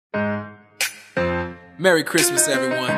Merry Christmas, everyone.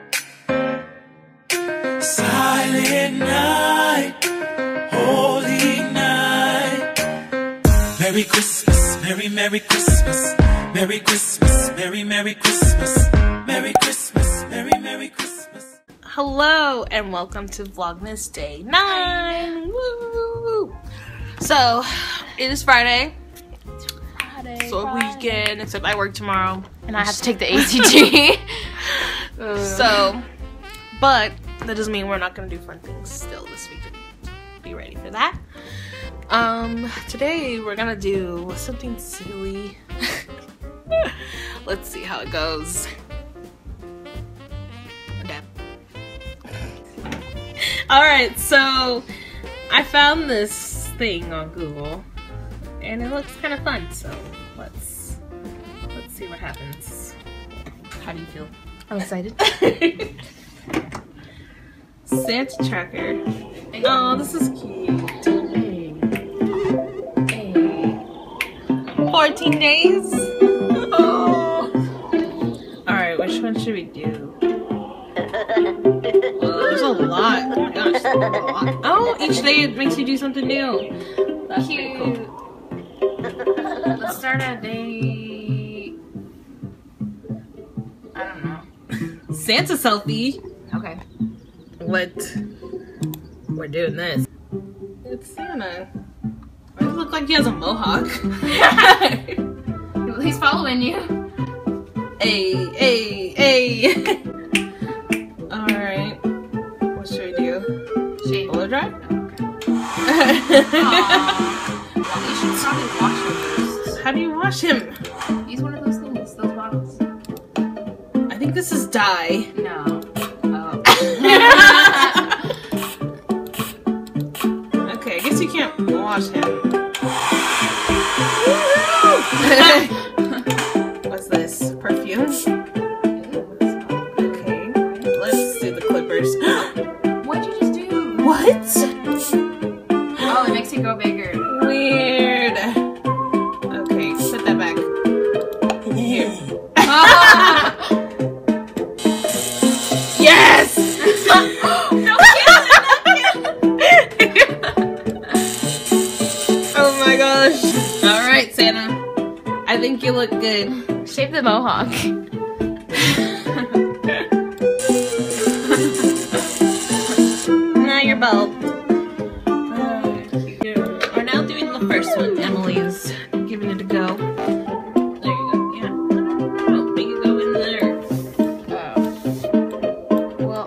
Silent night, holy night. Merry Christmas, Merry Christmas. Merry Christmas, Merry Christmas. Merry Christmas, Merry Christmas. Hello and welcome to Vlogmas Day 9. Woo! So, it is Friday. So weekend, except I work tomorrow. And I have to take the ACT. So, but that doesn't mean we're not gonna do fun things still this weekend. Be ready for that. Today we're gonna do something silly. Let's see how it goes. Okay. Alright, so I found this thing on Google and it looks kind of fun, so let's see what happens. How do you feel? I'm excited. Santa tracker. Oh, this is cute. Hey. 14 days. Oh. Alright, which one should we do? There's a lot. Oh my gosh, there's a lot. Oh, each day it makes you do something new. That's cute. Cool. Let's start at day... I don't know. Santa selfie. Okay. What? We're doing this. It's Santa. Why does it look like he has a mohawk? He's following you. Hey. Alright. What should we do? Shave. Blow dry? Well, you should probably wash him first. How do you wash him? Use one of those things, those bottles. I think this is dye. No. Oh. Okay, I guess you can't wash him. What's this? Perfume? Okay, let's do the clippers. What'd you just do? What? Oh, it makes it go bigger. Weird. Okay, put that back. Here. Yes! No, Oh my gosh. Alright, Santa. I think you look good. shave the mohawk. Now your bulb. We're now doing the first one. Emily's giving it a go. There you go. Yeah. No. Make it go in there. Oh. Well,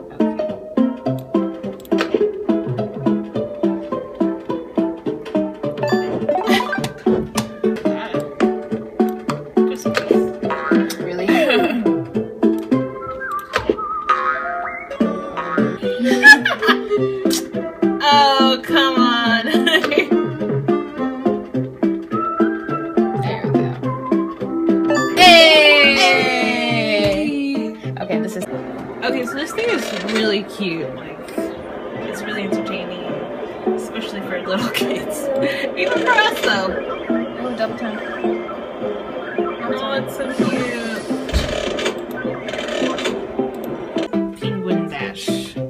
really? Oh, come on. There we go. Hey! Okay, this is... Okay, so this thing is really cute. Like, it's really entertaining, especially for little kids. Even for us, though. Oh, double time. Oh, it's so cute. Penguin dash.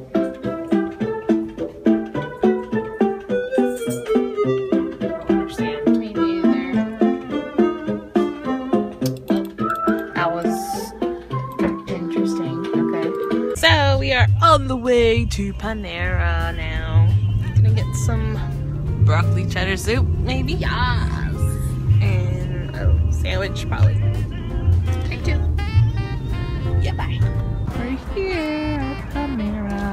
Don't understand. Me neither. That was interesting. Okay. So we are on the way to Panera now. Gonna get some broccoli cheddar soup, maybe. Yes. And a sandwich, probably. Take two. Yeah, bye. We're here at Panera.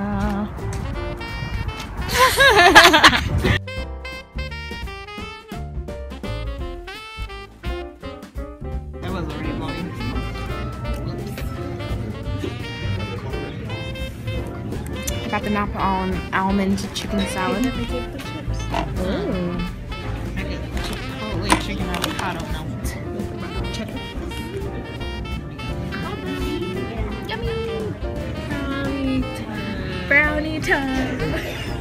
That was already blowing. I got the Napa almond chicken salad. Ooh. I get Chipotle chicken avocado melt. Cheddar. Yummy! Brownie time.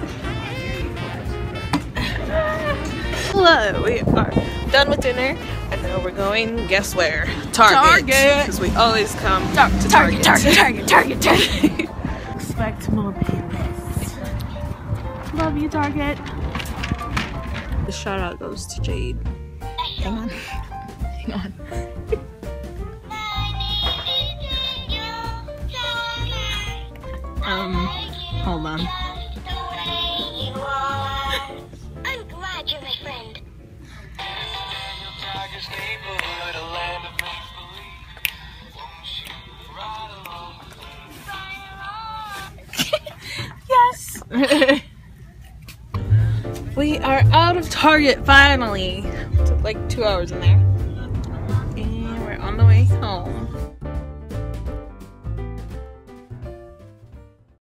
Hello, we are done with dinner. I And now we're going, guess where? Target. Because we always come to Target. Target. Expect more payments. Love you, Target. The shout out goes to Jade. Hang on. Hold on. I'm glad you're my friend. Yes! We are out of Target finally. Took like 2 hours in there.